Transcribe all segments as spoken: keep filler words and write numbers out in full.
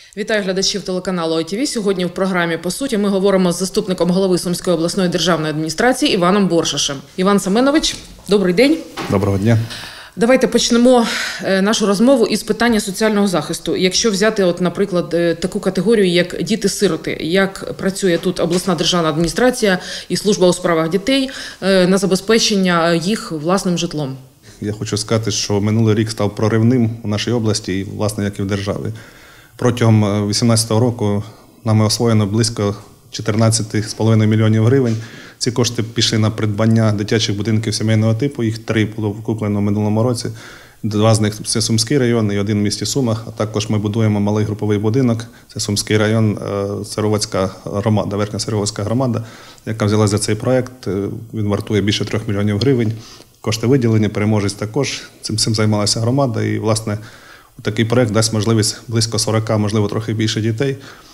Вітаю глядачів телеканалу О Ті Ві. Сьогодні в програмі «По суті» ми говоримо з заступником голови Сумської обласної державної адміністрації Іваном Боршашем. Іван Семенович, добрий день. Доброго дня. Давайте почнемо нашу розмову із питання соціального захисту. Якщо взяти, от, наприклад, таку категорію, як діти-сироти, як працює тут обласна державна адміністрація і служба у справах дітей на забезпечення їх власним житлом? Я хочу сказати, що минулий рік став проривним у нашій області і, власне, як і в державі. Протягом дві тисячі вісімнадцятого року нами освоєно близько чотирнадцять з половиною мільйонів гривень. Ці кошти пішли на придбання дитячих будинків сімейного типу. Їх три було куплено в минулому році. Два з них – це Сумський район і один в місті Сумах. А також ми будуємо малий груповий будинок. Це Сумський район, Сироватська громада, Верхня Сироватська громада, яка взяла за цей проєкт. Він вартує більше трьох мільйонів гривень. Кошти виділені, переможець також. Цим, цим займалася громада. І, власне, такий проєкт дасть можливість близько сорока, можливо, трохи більше дітей.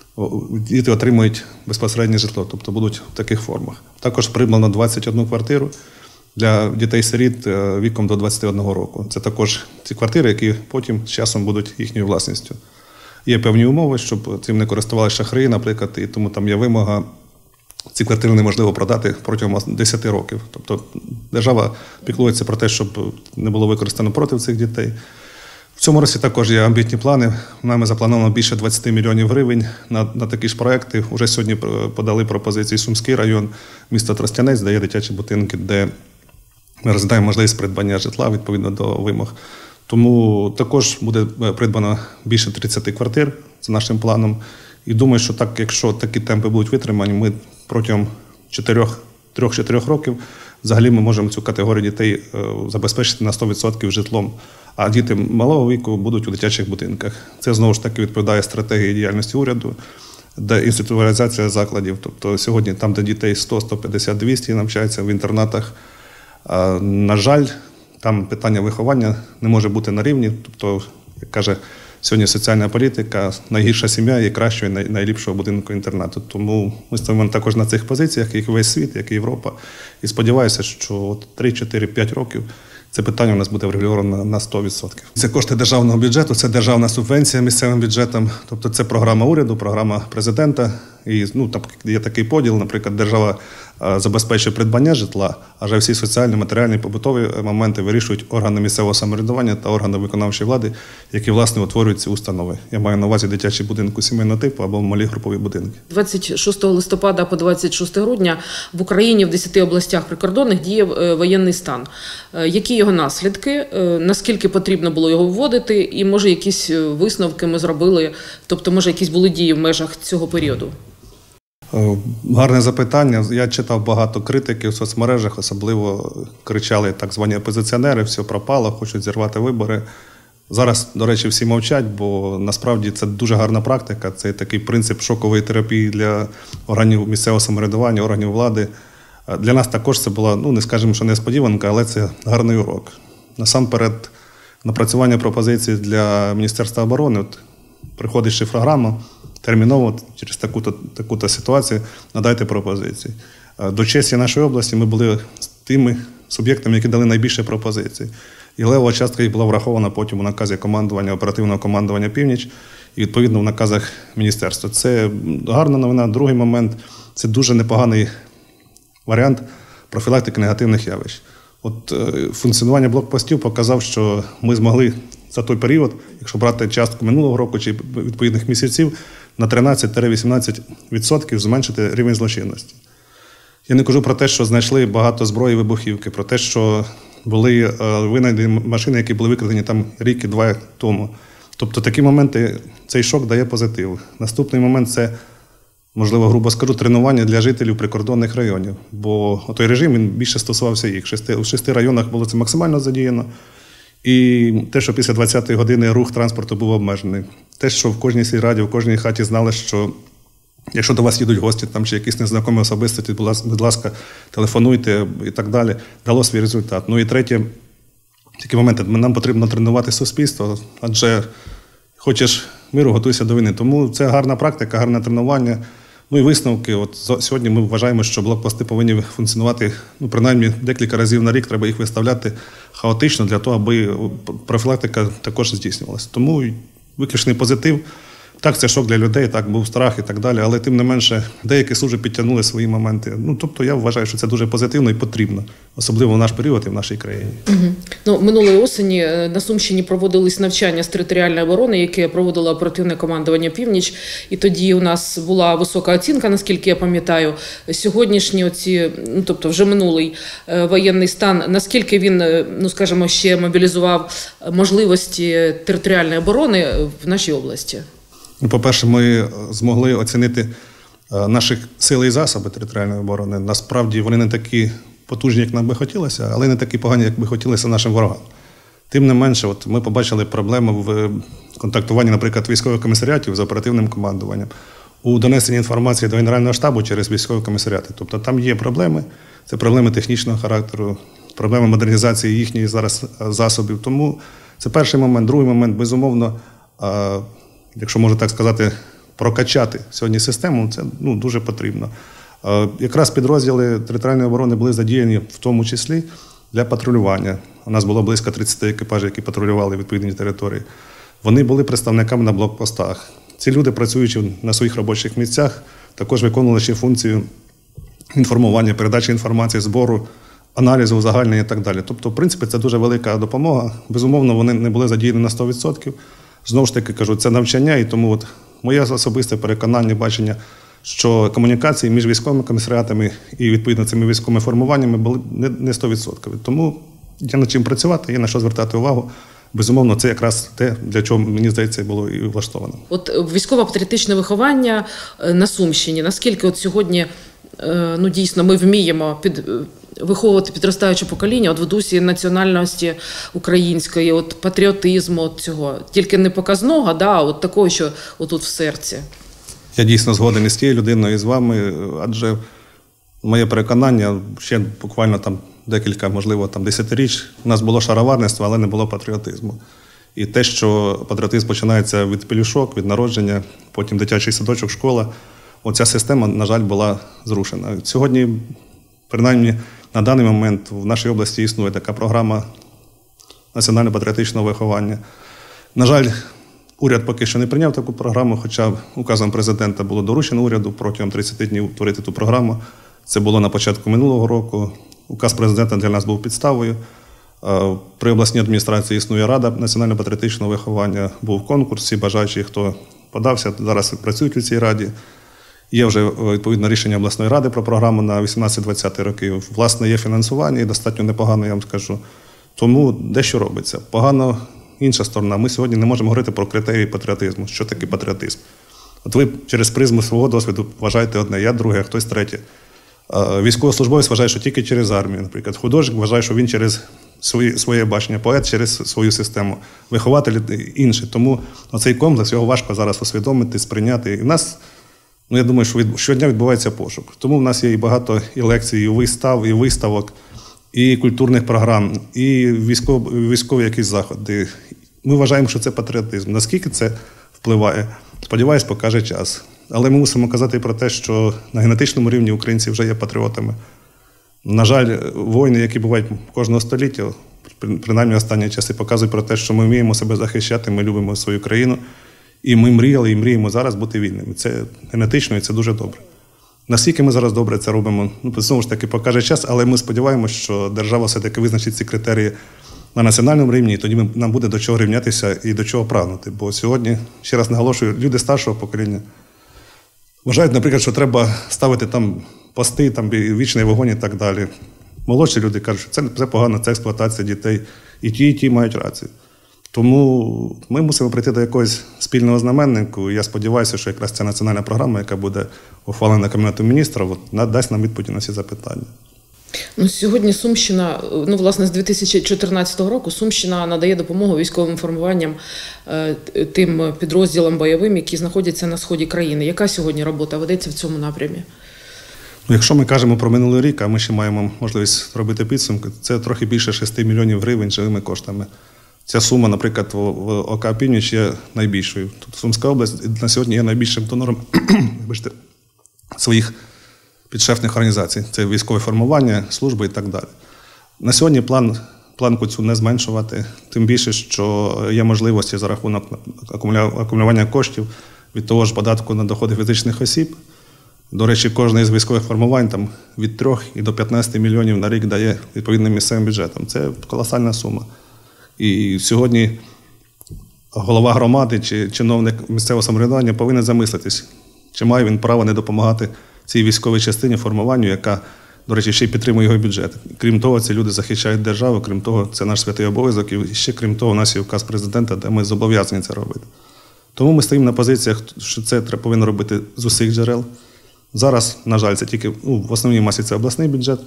Діти отримують безпосереднє житло, тобто будуть в таких формах. Також придбано двадцять одну квартиру для дітей-сиріт віком до двадцяти одного року. Це також ці квартири, які потім з часом будуть їхньою власністю. Є певні умови, щоб цим не користувалися шахраї, наприклад, і тому там є вимога. Ці квартири неможливо продати протягом десяти років. Тобто держава піклується про те, щоб не було використано проти цих дітей. В цьому році також є амбітні плани. Нами заплановано більше двадцяти мільйонів гривень на, на такі ж проекти. Уже сьогодні подали пропозиції Сумський район, місто Тростянець, де є дитячі будинки, де ми розглядаємо можливість придбання житла відповідно до вимог. Тому також буде придбано більше тридцяти квартир за нашим планом. І думаю, що так, якщо такі темпи будуть витримані, ми протягом трьох-чотирьох років взагалі ми можемо цю категорію дітей забезпечити на сто відсотків житлом. А діти малого віку будуть у дитячих будинках. Це, знову ж таки, відповідає стратегії діяльності уряду, де інституціалізація закладів. Тобто сьогодні там, де дітей сто, сто п'ятдесят, двісті навчаються в інтернатах, на жаль, там питання виховання не може бути на рівні. Тобто, як каже сьогодні соціальна політика, найгірша сім'я є кращою, найліпшого будинку інтернату. Тому ми стоїмо також на цих позиціях, як і весь світ, як і Європа. І сподіваюся, що три, чотири, п'ять років це питання у нас буде врегульовано на сто відсотків. Це кошти державного бюджету, це державна субвенція місцевим бюджетам. Тобто це програма уряду, програма президента. І ну, там є такий поділ, наприклад, держава забезпечує придбання житла, а вже всі соціальні, матеріальні, побутові моменти вирішують органи місцевого самоврядування та органи виконавчої влади, які, власне, утворюють ці установи. Я маю на увазі дитячі будинки сімейного типу або малі групові будинки. двадцять шостого листопада по двадцять шосте грудня в Україні в десяти областях прикордонних діє воєнний стан. Які його наслідки, наскільки потрібно було його вводити, і, може, якісь висновки ми зробили, тобто, може, якісь були дії в межах цього періоду? Гарне запитання. Я читав багато критики в соцмережах, особливо кричали так звані опозиціонери, все пропало, хочуть зірвати вибори. Зараз, до речі, всі мовчать, бо насправді це дуже гарна практика, це такий принцип шокової терапії для органів місцевого самоврядування, органів влади. Для нас також це була, ну не скажемо, що несподіванка, але це гарний урок. Насамперед, напрацювання пропозицій для Міністерства оборони, от, приходить шифрограма, терміново через таку-то, таку-то ситуацію надайте пропозиції. До честі нашої області ми були тими суб'єктами, які дали найбільше пропозицій. І левова частка їх була врахована потім у наказі командування, оперативного командування «Північ» і, відповідно, в наказах міністерства. Це гарна новина. Другий момент – це дуже непоганий варіант профілактики негативних явищ. От функціонування блокпостів показав, що ми змогли за той період, якщо брати частку минулого року чи відповідних місяців, на тринадцять-вісімнадцять відсотків зменшити рівень злочинності. Я не кажу про те, що знайшли багато зброї і вибухівки, про те, що були винайдені машини, які були викрадені там рік і два тому. Тобто такі моменти, цей шок дає позитив. Наступний момент – це, можливо, грубо скажу, тренування для жителів прикордонних районів. Бо той режим, він більше стосувався їх. У шести районах було це максимально задіяно. І те, що після двадцятої години рух транспорту був обмежений. Те, що в кожній сільраді, в кожній хаті знали, що якщо до вас їдуть гості там, чи якісь незнайомі особистості, будь ласка, телефонуйте і так далі, дало свій результат. Ну і третє, такі моменти, нам потрібно тренувати суспільство, адже хочеш миру, готуйся до війни. Тому це гарна практика, гарне тренування. Ну і висновки. От сьогодні ми вважаємо, що блокпости повинні функціонувати, ну, принаймні декілька разів на рік, треба їх виставляти хаотично для того, аби профілактика також здійснювалася. Тому виключний позитив. Так, це шок для людей, так, був страх і так далі, але тим не менше деякі служби підтягнули свої моменти. Ну, тобто я вважаю, що це дуже позитивно і потрібно, особливо в наш період і в нашій країні. Угу. Ну, минулої осені на Сумщині проводились навчання з територіальної оборони, яке проводило оперативне командування «Північ», і тоді у нас була висока оцінка, наскільки я пам'ятаю. Сьогоднішні оці, ну, тобто вже минулий воєнний стан, наскільки він, ну, скажімо, ще мобілізував можливості територіальної оборони в нашій області? По-перше, ми змогли оцінити наші сили і засоби територіальної оборони. Насправді вони не такі потужні, як нам би хотілося, але не такі погані, як би хотілося нашим ворогам. Тим не менше, от ми побачили проблему в контактуванні, наприклад, військових комісаріатів з оперативним командуванням, у донесенні інформації до Генерального штабу через військові комісаріати. Тобто там є проблеми, це проблеми технічного характеру, проблеми модернізації їхніх зараз засобів. Тому це перший момент. Другий момент, безумовно, якщо можна так сказати, прокачати сьогодні систему, це ну, дуже потрібно. Якраз підрозділи територіальної оборони були задіяні в тому числі для патрулювання. У нас було близько тридцять екіпажів, які патрулювали відповідні території. Вони були представниками на блокпостах. Ці люди, працюючи на своїх робочих місцях, також виконували ще функцію інформування, передачі інформації, збору, аналізу, узагальнення і так далі. Тобто, в принципі, це дуже велика допомога. Безумовно, вони не були задіяні на сто відсотків. Знову ж таки, кажу, це навчання, і тому от моє особисте переконання, бачення, що комунікації між військовими комісаріатами і, відповідно, цими військовими формуваннями були не сто відсотків. Тому є над чим працювати, є на що звертати увагу. Безумовно, це якраз те, для чого, мені здається, було і влаштовано. От військово-патріотичне виховання на Сумщині, наскільки от сьогодні, ну, дійсно, ми вміємо під... виховувати підростаюче покоління от в дусі національності української, от патріотизму от цього, тільки не показного, да, а от такого, що отут в серці. Я дійсно згоден із тією людиною, і з вами, адже моє переконання, ще буквально там декілька, можливо, там десятиріч, у нас було шароварництво, але не було патріотизму. І те, що патріотизм починається від пелюшок, від народження, потім дитячий садочок, школа, оця система, на жаль, була зрушена. Сьогодні, принаймні, на даний момент в нашій області існує така програма національно-патріотичного виховання. На жаль, уряд поки що не прийняв таку програму, хоча указом президента було доручено уряду протягом тридцяти днів утворити ту програму. Це було на початку минулого року. Указ президента для нас був підставою. При обласній адміністрації існує Рада національно-патріотичного виховання. Був конкурс, всі бажаючі, хто подався, зараз працюють у цій раді. Є вже, відповідно, рішення обласної ради про програму на вісімнадцять-двадцяті роки. Власне, є фінансування і достатньо непогано, я вам скажу. Тому дещо робиться. Погано інша сторона. Ми сьогодні не можемо говорити про критерії патріотизму. Що таке патріотизм? От ви через призму свого досвіду вважаєте одне, я друге, а хтось третє. Військовослужбовець вважає, що тільки через армію, наприклад. Художник вважає, що він через свої, своє бачення, поет через свою систему, вихователь інший. Тому цей комплекс, його важко зараз усвідомити, сприйняти. І в нас, ну, я думаю, що від, щодня відбувається пошук. Тому в нас є і багато і лекцій, і вистав, і виставок, і культурних програм, і військові, військові якісь заходи. Ми вважаємо, що це патріотизм. Наскільки це впливає? Сподіваюсь, покаже час. Але ми мусимо казати про те, що на генетичному рівні українці вже є патріотами. На жаль, війни, які бувають кожного століття, принаймні останні часи, показують про те, що ми вміємо себе захищати, ми любимо свою країну. І ми мріяли і мріємо зараз бути вільними. Це генетично і це дуже добре. Наскільки ми зараз добре це робимо, ну, знову ж таки, покаже час, але ми сподіваємося, що держава все-таки визначить ці критерії на національному рівні, і тоді ми, нам буде до чого рівнятися і до чого прагнути. Бо сьогодні, ще раз наголошую, люди старшого покоління вважають, наприклад, що треба ставити там пости, там вічний вогонь і так далі. Молодші люди кажуть, що це, це погано, це експлуатація дітей. І ті, і ті мають рацію. Тому ми мусимо прийти до якогось спільного знаменнику. І я сподіваюся, що якраз ця національна програма, яка буде ухвалена Кабінетом міністрів, дасть нам відповіді на всі запитання. Ну, сьогодні Сумщина, ну, власне, з дві тисячі чотирнадцятого року Сумщина надає допомогу військовим формуванням, тим підрозділам бойовим, які знаходяться на сході країни. Яка сьогодні робота ведеться в цьому напрямі? Ну, якщо ми кажемо про минулий рік, а ми ще маємо можливість робити підсумки, це трохи більше шести мільйонів гривень живими коштами. Ця сума, наприклад, в ОК «Північ» є найбільшою. Тобто Сумська область на сьогодні є найбільшим донором вибачте, своїх підшефних організацій. Це військове формування, служби і так далі. На сьогодні план, планку цю не зменшувати, тим більше, що є можливості за рахунок акумулювання коштів від того ж податку на доходи фізичних осіб. До речі, кожне із військових формувань там, від трьох і до п'ятнадцяти мільйонів на рік дає відповідним місцевим бюджетам. Це колосальна сума. І сьогодні голова громади чи чиновник місцевого самоврядування повинен замислитись, чи має він право не допомагати цій військовій частині формуванню, яка, до речі, ще й підтримує його бюджет. Крім того, ці люди захищають державу, крім того, це наш святий обов'язок, і ще крім того, у нас є указ президента, де ми зобов'язані це робити. Тому ми стоїмо на позиціях, що це треба повинно робити з усіх джерел. Зараз, на жаль, це тільки ну, в основній масі це обласний бюджет,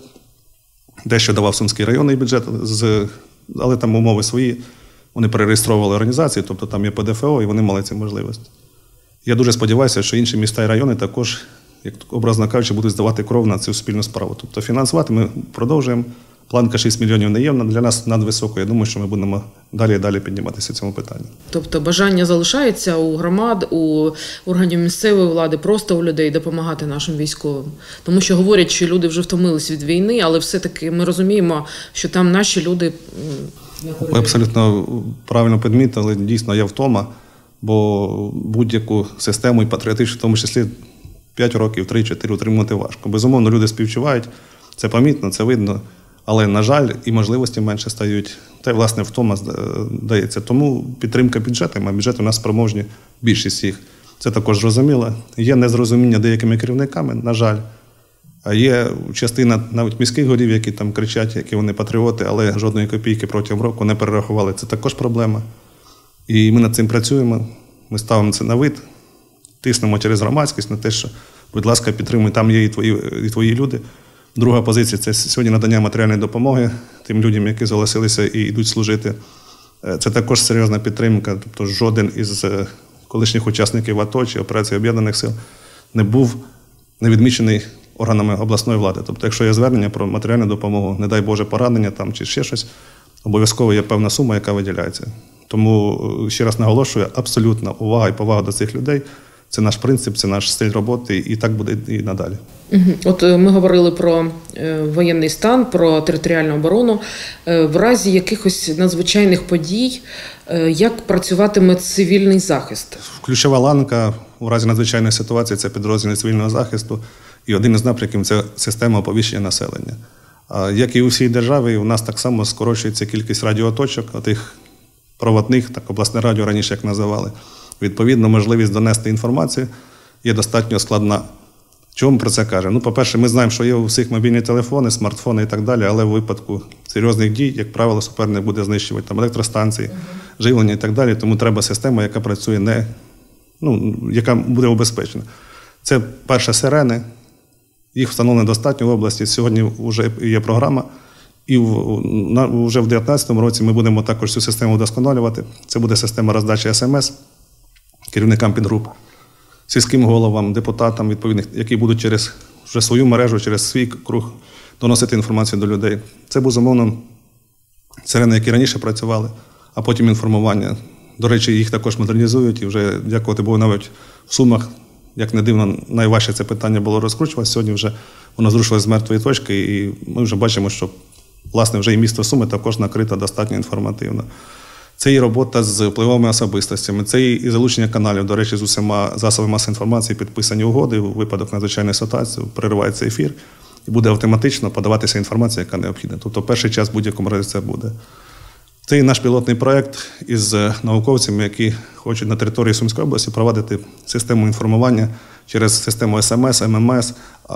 дещо давав Сумський районний бюджет, з, але там умови свої. Вони перереєстровували організації, тобто там є Пе Де Фе О, і вони мали ці можливості. Я дуже сподіваюся, що інші міста і райони також, як образно кажучи, будуть здавати кров на цю спільну справу. Тобто фінансувати ми продовжуємо. Планка шість мільйонів не є для нас надвисокою. Я думаю, що ми будемо далі і далі підніматися в цьому питанні. Тобто бажання залишається у громад, у органів місцевої влади, просто у людей допомагати нашим військовим. Тому що говорять, що люди вже втомились від війни, але все-таки ми розуміємо, що там наші люди... Ви абсолютно правильно підмітили, дійсно є втома, бо будь-яку систему і патріотичну, в тому числі п'ять років, три-чотири утримувати важко. Безумовно, люди співчувають, це помітно, це видно, але, на жаль, і можливості менше стають, та й, власне, втома дається. Тому підтримка бюджету, а бюджети у нас спроможні, більшість їх. Це також зрозуміло. Є незрозуміння деякими керівниками, на жаль. А є частина навіть міських голів, які там кричать, які вони патріоти, але жодної копійки протягом року не перерахували. Це також проблема. І ми над цим працюємо, ми ставимо це на вид, тиснемо через громадськість на те, що, будь ласка, підтримуй, там є і твої, і твої люди. Друга позиція – це сьогодні надання матеріальної допомоги тим людям, які зголосилися і йдуть служити. Це також серйозна підтримка, тобто жоден із колишніх учасників АТО чи операції Об'єднаних сил не був не відмічений органами обласної влади. Тобто, якщо є звернення про матеріальну допомогу, не дай Боже, поранення там чи ще щось, обов'язково є певна сума, яка виділяється. Тому, ще раз наголошую, абсолютна увага і повага до цих людей. Це наш принцип, це наш стиль роботи, і так буде і надалі. От ми говорили про воєнний стан, про територіальну оборону. В разі якихось надзвичайних подій, як працюватиме цивільний захист? Ключова ланка у разі надзвичайної ситуації – це підрозділи цивільного захисту. І один із напрямків – це система оповіщення населення. Як і у всій державі, у нас так само скорочується кількість радіоточок, тих проводних, так обласне радіо раніше як називали. Відповідно, можливість донести інформацію є достатньо складна. Чому ми про це кажемо? Ну, по-перше, ми знаємо, що є у всіх мобільні телефони, смартфони і так далі, але в випадку серйозних дій, як правило, суперник буде знищувати там електростанції, uh-huh. живлення і так далі. Тому треба система, яка працює не, ну, яка буде убезпечена. Це перше сирени. Їх встановлено достатньо в області. Сьогодні вже є програма. І вже в дев'ятнадцятому році ми будемо також цю систему вдосконалювати. Це буде система роздачі ес ем ес керівникам підгруп, сільським головам, депутатам відповідних, які будуть через вже свою мережу, через свій круг доносити інформацію до людей. Це, безумовно, сирени, які раніше працювали, а потім інформування. До речі, їх також модернізують і вже, дякувати Богу, навіть в Сумах, як не дивно, найважче це питання було розкручуватися. Сьогодні вже воно зрушилося з мертвої точки, і ми вже бачимо, що, власне, вже і місто Суми також накрито достатньо інформативно. Це і робота з впливовими особистостями, це і залучення каналів, до речі, з усіма засобами масової інформації підписані угоди, у випадок надзвичайної ситуації переривається ефір, і буде автоматично подаватися інформація, яка необхідна. Тобто перший час в будь-якому разі це буде. Це і наш пілотний проєкт із науковцями, які хочуть на території Сумської області провадити систему інформування через систему ес ем ес, ем ем ес,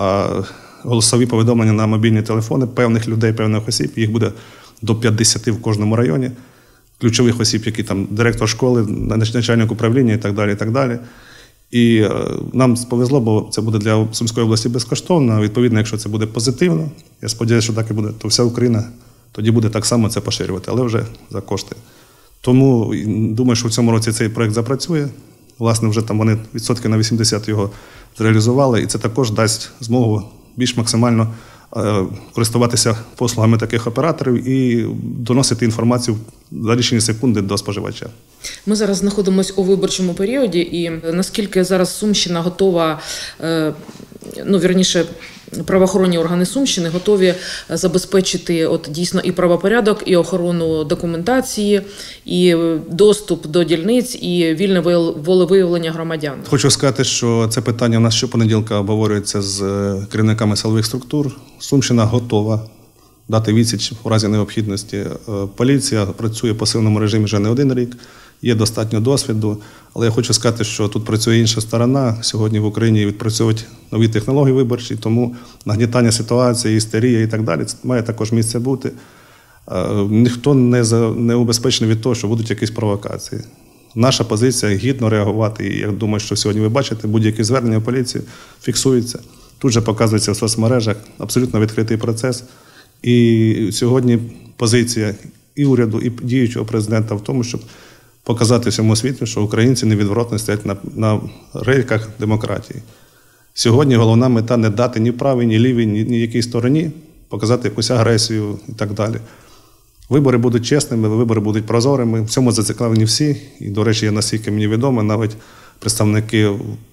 голосові повідомлення на мобільні телефони певних людей, певних осіб, їх буде до п'ятдесят в кожному районі. Ключових осіб, які там директор школи, начальник управління і так далі, і так далі. І е, нам повезло, бо це буде для Сумської області безкоштовно. Відповідно, якщо це буде позитивно, я сподіваюся, що так і буде, то вся Україна тоді буде так само це поширювати, але вже за кошти. Тому думаю, що в цьому році цей проєкт запрацює. Власне, вже там вони відсотки на вісімдесят його зреалізували, і це також дасть змогу більш максимально користуватися послугами таких операторів і доносити інформацію за лічені секунди до споживача. Ми зараз знаходимося у виборчому періоді, і наскільки зараз Сумщина готова, ну, вірніше, правоохоронні органи Сумщини готові забезпечити от дійсно і правопорядок, і охорону документації, і доступ до дільниць, і вільне волевиявлення громадян? Хочу сказати, що це питання у нас щопонеділка обговорюється з керівниками силових структур. Сумщина готова дати відсіч у разі необхідності. Поліція працює в посиленому режимі вже не один рік, є достатньо досвіду, але я хочу сказати, що тут працює інша сторона. Сьогодні в Україні відпрацьовують нові технології виборчі, тому нагнітання ситуації, істерія і так далі має також місце бути. Ніхто не, за, не убезпечений від того, що будуть якісь провокації. Наша позиція – гідно реагувати, і я думаю, що сьогодні ви бачите, будь-які звернення в поліцію фіксуються. Тут же показується в соцмережах абсолютно відкритий процес. І сьогодні позиція і уряду, і діючого президента в тому, щоб показати всьому світу, що українці невідворотно стоять на, на рейках демократії. Сьогодні головна мета – не дати ні правій, ні лівій, ні, ні якій стороні, показати якусь агресію і так далі. Вибори будуть чесними, вибори будуть прозорими, в цьому зацікавлені всі. І, до речі, наскільки мені відомо, навіть представники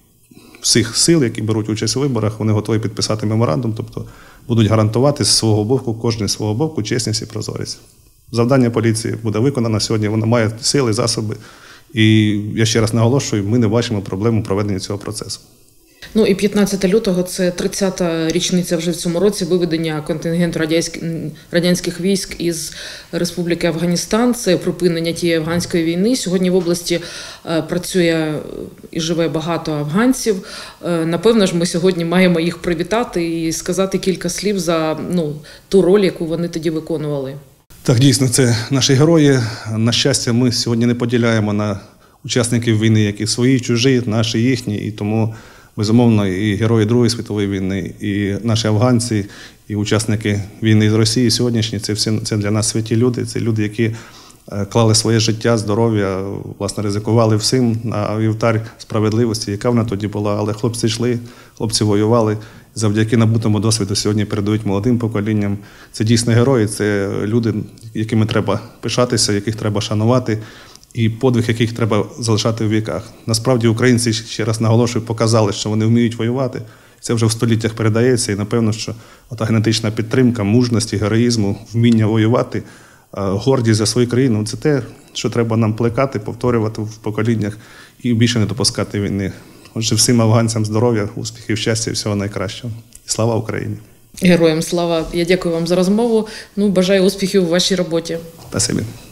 всіх сил, які беруть участь у виборах, вони готові підписати меморандум, тобто будуть гарантувати з свого боку, кожен з свого боку, чесність і прозорість. Завдання поліції буде виконано сьогодні, вона має сили, засоби. І я ще раз наголошую, ми не бачимо проблему проведення цього процесу. Ну і п'ятнадцяте лютого – це тридцята річниця вже в цьому році виведення контингенту радянських військ із Республіки Афганістан. Це припинення тієї афганської війни. Сьогодні в області працює і живе багато афганців. Напевно ж, ми сьогодні маємо їх привітати і сказати кілька слів за ну, ту роль, яку вони тоді виконували. Так, дійсно, це наші герої. На щастя, ми сьогодні не поділяємо на учасників війни, які свої, чужі, наші, їхні, і тому безумовно, і герої Другої світової війни, і наші афганці, і учасники війни з Росії сьогоднішні, це всі це для нас святі люди, це люди, які клали своє життя, здоров'я, власне, ризикували всім на вівтар справедливості, яка вона тоді була. Але хлопці йшли, хлопці воювали, завдяки набутому досвіду сьогодні передають молодим поколінням. Це дійсно герої, це люди, якими треба пишатися, яких треба шанувати, і подвиг, яких треба залишати в віках. Насправді українці, ще раз наголошую, показали, що вони вміють воювати. Це вже в століттях передається, і напевно, що ота генетична підтримка, мужності, героїзму, вміння воювати, гордість за свою країну – це те, що треба нам плекати, повторювати в поколіннях і більше не допускати війни. Отже, всім афганцям здоров'я, успіхів, щастя і всього найкращого. І слава Україні! Героям слава! Я дякую вам за розмову. Ну, бажаю успіхів у вашій роботі. Спасибі.